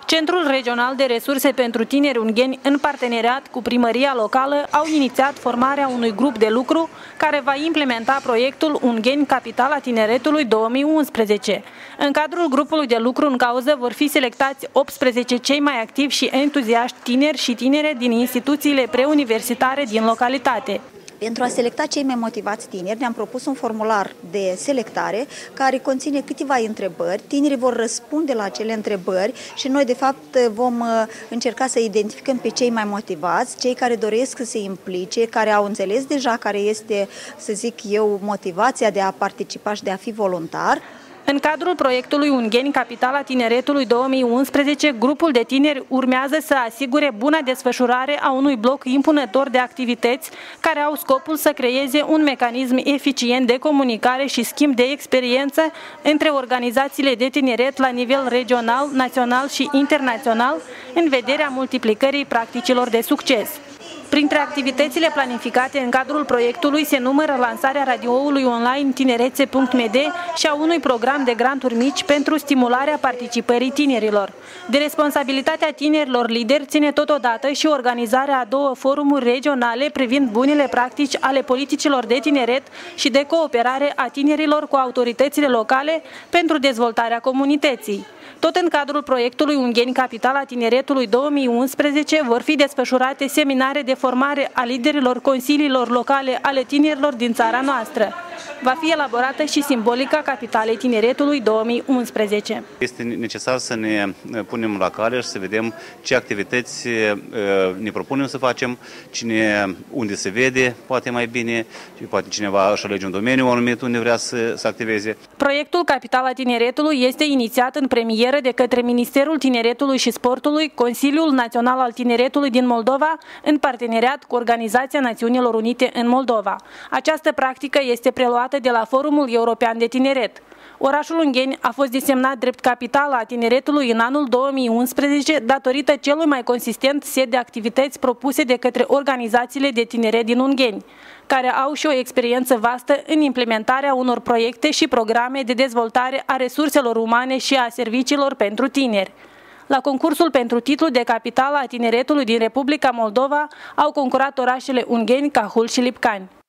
Centrul Regional de Resurse pentru Tineri Ungheni, în parteneriat cu primăria locală, au inițiat formarea unui grup de lucru care va implementa proiectul Ungheni Capitala Tineretului 2011. În cadrul grupului de lucru în cauză vor fi selectați 18 cei mai activi și entuziaști tineri și tinere din instituțiile preuniversitare din localitate. Pentru a selecta cei mai motivați tineri, ne-am propus un formular de selectare care conține câteva întrebări. Tinerii vor răspunde la acele întrebări și noi, de fapt, vom încerca să identificăm pe cei mai motivați, cei care doresc să se implice, care au înțeles deja care este, să zic eu, motivația de a participa și de a fi voluntar. În cadrul proiectului Ungheni Capitala Tineretului 2011, grupul de tineri urmează să asigure buna desfășurare a unui bloc impunător de activități care au scopul să creeze un mecanism eficient de comunicare și schimb de experiență între organizațiile de tineret la nivel regional, național și internațional, în vederea multiplicării practicilor de succes. Printre activitățile planificate în cadrul proiectului se numără lansarea radioului online tinerețe.md și a unui program de granturi mici pentru stimularea participării tinerilor. De responsabilitatea tinerilor lideri ține totodată și organizarea a 2 forumuri regionale privind bunele practici ale politicilor de tineret și de cooperare a tinerilor cu autoritățile locale pentru dezvoltarea comunității. Tot în cadrul proiectului Ungheni Capitala Tineretului 2011 vor fi desfășurate seminare de formare a liderilor consiliilor locale ale tinerilor din țara noastră. Va fi elaborată și simbolica Capitalei Tineretului 2011. Este necesar să ne punem la cale și să vedem ce activități ne propunem să facem, unde se vede poate mai bine, poate cineva își alege un domeniu anumit unde vrea să activeze. Proiectul Capitala Tineretului este inițiat în premieră de către Ministerul Tineretului și Sportului, Consiliul Național al Tineretului din Moldova, în parteneriat cu Organizația Națiunilor Unite în Moldova. Această practică este preluată de la Forumul European de Tineret. Orașul Ungheni a fost desemnat drept capitala a tineretului în anul 2011 datorită celui mai consistent set de activități propuse de către organizațiile de tineret din Ungheni, care au și o experiență vastă în implementarea unor proiecte și programe de dezvoltare a resurselor umane și a serviciilor pentru tineri. La concursul pentru titlul de capitală a tineretului din Republica Moldova au concurat orașele Ungheni, Cahul și Lipcani.